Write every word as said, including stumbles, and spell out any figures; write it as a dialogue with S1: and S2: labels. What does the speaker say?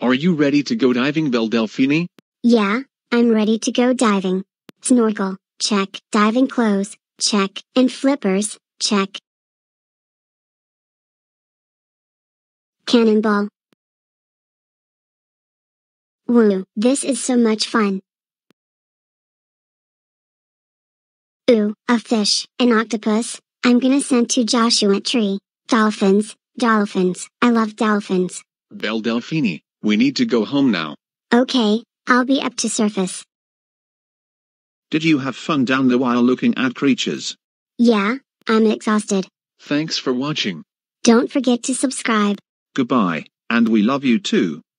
S1: Are you ready to go diving, Belle Delphine?
S2: Yeah, I'm ready to go diving. Snorkel, check. Diving clothes, check. And flippers, check. Cannonball. Woo, this is so much fun. Ooh, a fish, an octopus. I'm gonna send to Joshua Tree. Dolphins, dolphins. I love dolphins.
S1: Belle Delphine, we need to go home now.
S2: Okay, I'll be up to surface.
S3: Did you have fun down there while looking at creatures?
S2: Yeah, I'm exhausted.
S1: Thanks for watching.
S2: Don't forget to subscribe.
S3: Goodbye, and we love you too.